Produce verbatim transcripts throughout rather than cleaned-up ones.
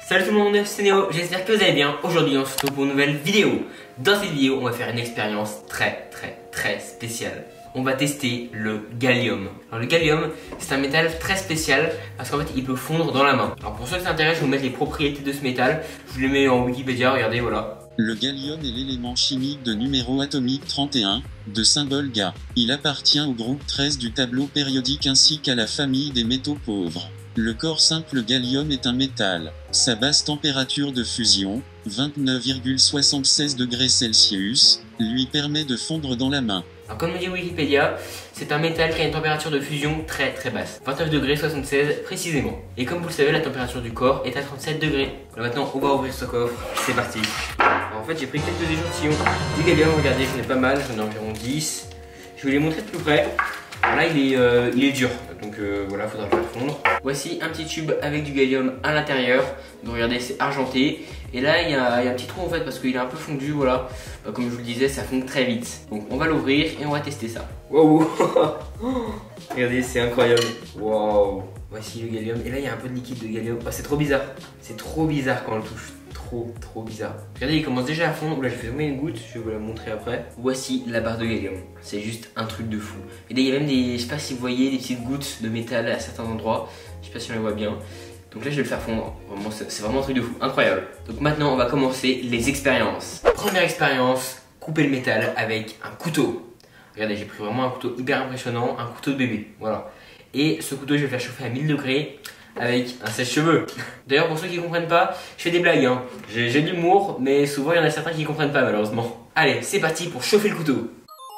Salut tout le monde, c'est Néo, j'espère que vous allez bien. Aujourd'hui on se retrouve pour une nouvelle vidéo. Dans cette vidéo on va faire une expérience très très très spéciale. On va tester le gallium. Alors le gallium c'est un métal très spécial parce qu'en fait il peut fondre dans la main. Alors pour ceux qui s'intéressent, je vais vous mettre les propriétés de ce métal. Je vous les mets en Wikipédia, regardez, voilà. Le gallium est l'élément chimique de numéro atomique trente et un, de symbole Ga. Il appartient au groupe treize du tableau périodique ainsi qu'à la famille des métaux pauvres. Le corps simple gallium est un métal. Sa basse température de fusion, vingt-neuf virgule soixante-seize degrés Celsius, lui permet de fondre dans la main. Alors comme me dit Wikipédia, c'est un métal qui a une température de fusion très très basse, vingt-neuf degrés soixante-seize précisément. Et comme vous le savez, la température du corps est à trente-sept degrés. Alors maintenant on va ouvrir ce coffre, c'est parti. Alors, en fait j'ai pris quelques échantillons du gallium, regardez j'en ai pas mal, j'en ai environ dix. Je vais les montrer de plus près. Alors là il est, euh, il est dur, donc euh, voilà, il faudra le faire fondre. Voici un petit tube avec du gallium à l'intérieur. Donc regardez, c'est argenté. Et là il y, a, il y a un petit trou en fait parce qu'il est un peu fondu, voilà. Bah, comme je vous le disais, ça fond très vite. Donc on va l'ouvrir et on va tester ça. Waouh. Regardez, c'est incroyable. Waouh. Voici le gallium. Et là il y a un peu de liquide de gallium. Oh, c'est trop bizarre. C'est trop bizarre quand on le touche. Trop trop bizarre. Regardez, il commence déjà à fondre. Là j'ai fait tomber une goutte, je vais vous la montrer après. Voici la barre de gallium. C'est juste un truc de fou. Et là il y a même des, je sais pas si vous voyez, des petites gouttes de métal à certains endroits. Je sais pas si on les voit bien. Donc là je vais le faire fondre. Vraiment, c'est vraiment un truc de fou, incroyable. Donc maintenant on va commencer les expériences. Première expérience, couper le métal avec un couteau. Regardez, j'ai pris vraiment un couteau hyper impressionnant, un couteau de bébé. Voilà. Et ce couteau je vais le faire chauffer à mille degrés. Avec un sèche-cheveux. D'ailleurs pour ceux qui comprennent pas, je fais des blagues hein. J'ai de l'humour, mais souvent il y en a certains qui comprennent pas malheureusement. Allez, c'est parti pour chauffer le couteau.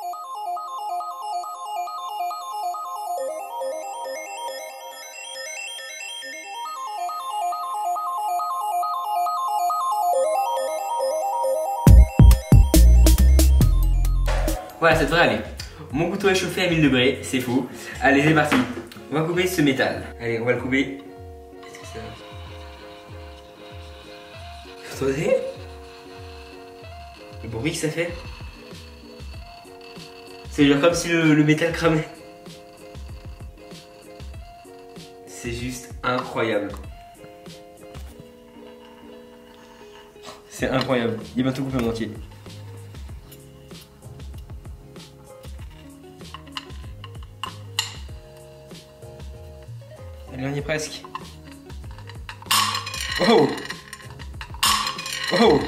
Voilà, ça devrait aller. Mon couteau est chauffé à mille degrés, c'est fou. Allez, c'est parti. On va couper ce métal. Allez, on va le couper. Qu'est-ce que c'est? Vous entendez le bruit que ça fait? C'est genre comme si le, le métal cramait. C'est juste incroyable. C'est incroyable. Il va tout couper en entier. Allez, on y est presque. Oh! Oh!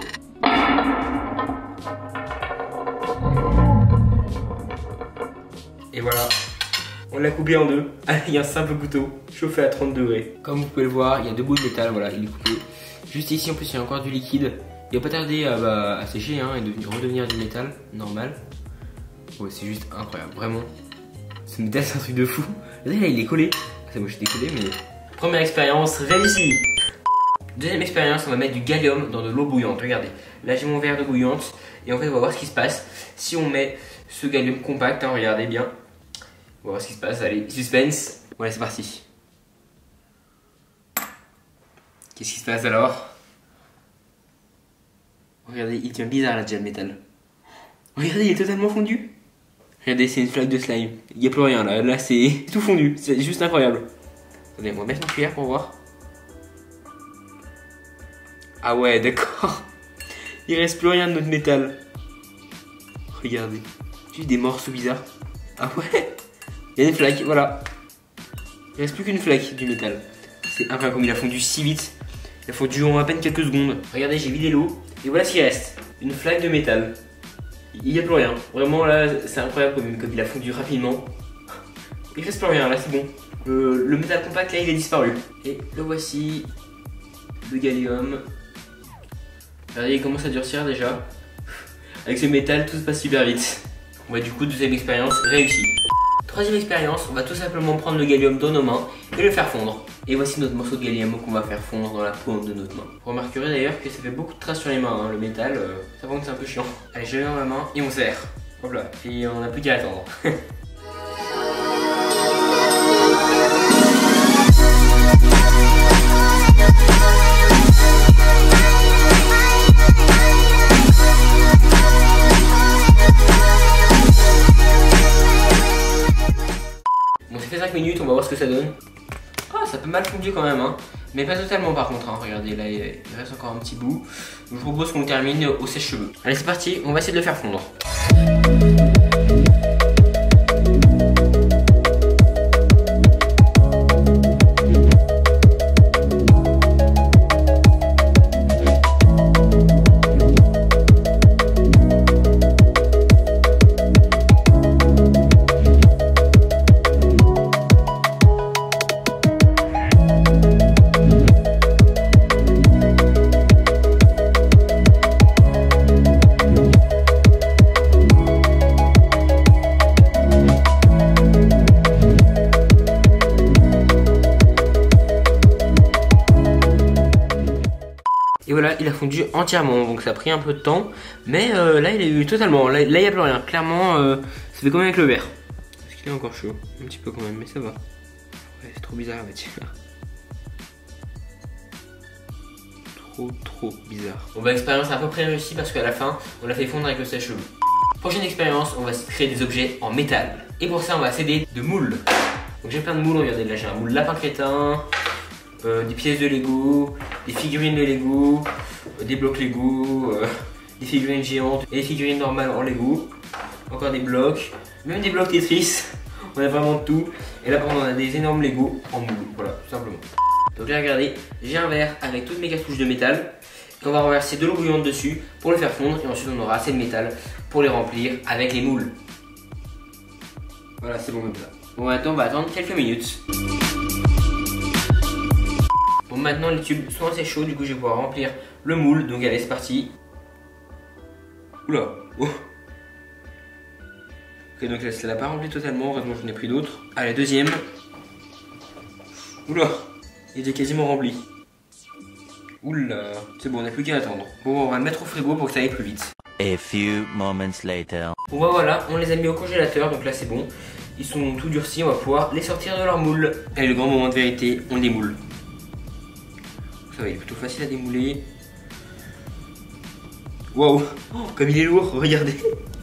Et voilà, on l'a coupé en deux avec un simple couteau chauffé à trente degrés. Comme vous pouvez le voir, il y a deux bouts de métal, voilà, il est coupé. Juste ici en plus il y a encore du liquide. Il va pas tarder à, bah, à sécher hein, et devenir, redevenir du métal normal. Ouais, c'est juste incroyable, vraiment. Ce métal c'est un truc de fou. Là il est collé. C'est moi j'étais collé mais... Première expérience réussie. Deuxième expérience, on va mettre du gallium dans de l'eau bouillante. Regardez, là j'ai mon verre d'eau bouillante. Et en fait on va voir ce qui se passe si on met ce gallium compact, hein, regardez bien. On va voir ce qui se passe, allez, suspense. Voilà, c'est parti. Qu'est-ce qui se passe alors? Regardez, il tient bizarre là déjà le métal. Regardez, il est totalement fondu. Regardez, c'est une flaque de slime. Il n'y a plus rien là, là c'est tout fondu, c'est juste incroyable. Attendez, on va mettre une cuillère pour voir. Ah ouais, d'accord. Il reste plus rien de notre métal. Regardez, juste des morceaux bizarres. Ah ouais, il y a des flaques, voilà. Il reste plus qu'une flaque du métal. C'est incroyable comme il a fondu si vite. Il a fondu en à peine quelques secondes. Regardez, j'ai vidé l'eau et voilà ce qui reste. Une flaque de métal. Il n'y a plus rien. Vraiment là, c'est incroyable comme, comme il a fondu rapidement. Il reste plus rien, là c'est bon. Le, le métal compact là il est disparu. Et le voici. Le gallium. Regardez, il commence à durcir déjà. Avec ce métal, tout se passe super vite. On va du coup, deuxième expérience réussie. Troisième expérience, on va tout simplement prendre le gallium dans nos mains et le faire fondre. Et voici notre morceau de gallium qu'on va faire fondre dans la paume de notre main. Vous remarquerez d'ailleurs que ça fait beaucoup de traces sur les mains, hein. Le métal, euh, ça fond que c'est un peu chiant. Allez, je le mets dans ma main et on serre. Hop là, et on n'a plus qu'à attendre. Bon, ça fait cinq minutes, on va voir ce que ça donne. Ah, ça peut mal fondu quand même hein. Mais pas totalement par contre, hein. Regardez là il reste encore un petit bout. Je vous propose qu'on termine au sèche-cheveux. Allez c'est parti, on va essayer de le faire fondre. Et voilà, il a fondu entièrement, donc ça a pris un peu de temps. Mais euh, là, il est eu totalement. Là, il n'y a plus rien. Clairement, euh, ça fait comme avec le verre. Parce qu'il est encore chaud. Un petit peu quand même, mais ça va. Ouais, c'est trop bizarre la matière. Trop, trop bizarre. Bon, bah, l'expérience a à peu près réussi parce qu'à la fin, on l'a fait fondre avec le sèche-cheveux. Prochaine expérience, on va créer des objets en métal. Et pour ça, on va s'aider de moules. Donc, j'ai plein de moules. Regardez, là, j'ai un moule lapin crétin. Euh, des pièces de Lego, des figurines de Lego, euh, des blocs Lego, euh, des figurines géantes et des figurines normales en Lego, encore des blocs, même des blocs Tetris, on a vraiment de tout. Et là par contre on a des énormes Lego en moule, voilà tout simplement. Donc là regardez, j'ai un verre avec toutes mes cartouches de métal qu'on va renverser de l'eau bouillante dessus pour le faire fondre et ensuite on aura assez de métal pour les remplir avec les moules. Voilà c'est bon comme ça. Bon maintenant on va attendre quelques minutes. Bon maintenant les tubes sont assez chauds, du coup je vais pouvoir remplir le moule, donc allez c'est parti. Oula oh. Ok donc là ça l'a pas rempli totalement, heureusement j'en ai pris d'autres. Allez deuxième. Oula, il est quasiment rempli. Oula, c'est bon on n'a plus qu'à attendre. Bon on va le mettre au frigo pour que ça aille plus vite. A few moments later. Bon bah voilà, on les a mis au congélateur, donc là c'est bon. Ils sont tout durcis, on va pouvoir les sortir de leur moule. Allez le grand moment de vérité, on les moule. Ça va, il est plutôt facile à démouler. Waouh, oh, comme il est lourd, regardez.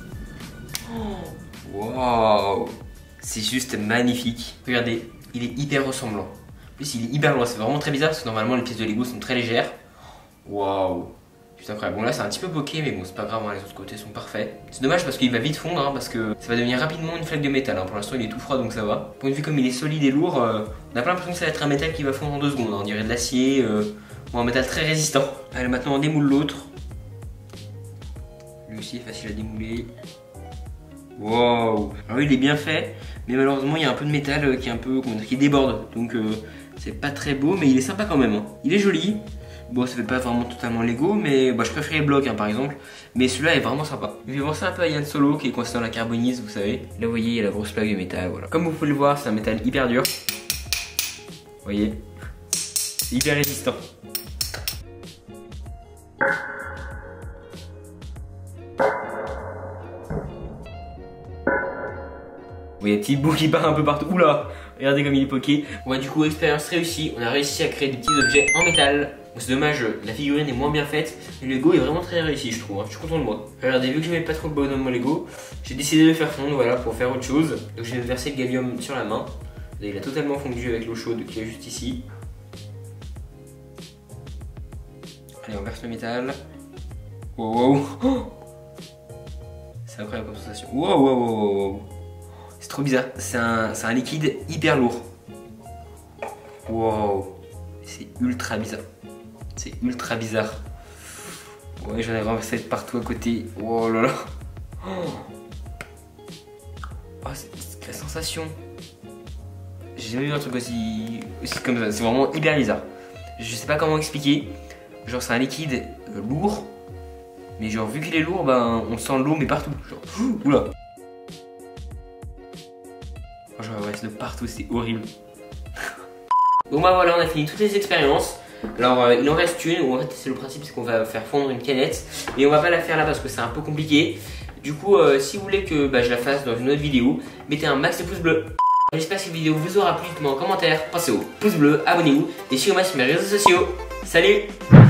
Waouh, c'est juste magnifique. Regardez, il est hyper ressemblant. En plus, il est hyper lourd, c'est vraiment très bizarre parce que normalement les pièces de Lego sont très légères. Waouh, c'est incroyable. Bon là c'est un petit peu poqué, mais bon c'est pas grave, hein, les autres côtés sont parfaits. C'est dommage parce qu'il va vite fondre, hein, parce que ça va devenir rapidement une flaque de métal. Hein. Pour l'instant il est tout froid donc ça va. Point de vue comme il est solide et lourd, euh, on a pas l'impression que ça va être un métal qui va fondre en deux secondes. Hein. On dirait de l'acier euh, ou un métal très résistant. Allez maintenant on démoule l'autre. Lui aussi est facile à démouler. Waouh. Alors il est bien fait, mais malheureusement il y a un peu de métal euh, qui est un peu, comment dire, qui déborde. Donc euh, c'est pas très beau, mais il est sympa quand même. Hein. Il est joli. Bon, ça fait pas vraiment totalement Lego, mais bah, je préfère les blocs hein, par exemple. Mais celui-là est vraiment sympa. Je vais voir ça un peu à Yann Solo qui est coincé dans la carbonise, vous savez. Là, vous voyez, il y a la grosse plaque de métal. Voilà. Comme vous pouvez le voir, c'est un métal hyper dur. Vous voyez, c'est hyper résistant. Vous voyez, petit bout qui part un peu partout. Oula, regardez comme il est poqué. Bon, bah, du coup, expérience réussie. On a réussi à créer des petits objets en métal. Bon, c'est dommage, la figurine est moins bien faite. Mais le Lego est vraiment très réussi, je trouve. Hein. Je suis content de moi. Regardez, vu que j'aimais pas trop le bonhomme mon Lego, j'ai décidé de le faire fondre, voilà, pour faire autre chose. Donc, je vais verser le gallium sur la main. Il a totalement fondu avec l'eau chaude qui est juste ici. Allez, on verse le métal. Wow, wow. Oh, c'est incroyable comme sensation. Wow, wow, wow, wow. C'est trop bizarre, c'est un, un liquide hyper lourd. Wow, c'est ultra bizarre. C'est ultra bizarre. Ouais, j'en ai renversé de partout à côté. Oh là là. Oh, oh c'est la sensation. J'ai jamais vu un truc aussi, aussi comme ça. C'est vraiment hyper bizarre. Je sais pas comment expliquer. Genre, c'est un liquide euh, lourd. Mais genre, vu qu'il est lourd, ben, on sent l'eau, mais partout. Genre, oula. Genre, ouais, c'est de partout, c'est horrible. Bon bah voilà, on a fini toutes les expériences. Alors euh, il en reste une, où en fait c'est le principe, c'est qu'on va faire fondre une canette. Mais on va pas la faire là parce que c'est un peu compliqué. Du coup, euh, si vous voulez que bah, je la fasse dans une autre vidéo, mettez un max de pouces bleus. J'espère que cette vidéo vous aura plu, dites-moi en commentaire, pensez au pouce bleu, abonnez-vous et suivez-moi sur mes réseaux sociaux. Salut!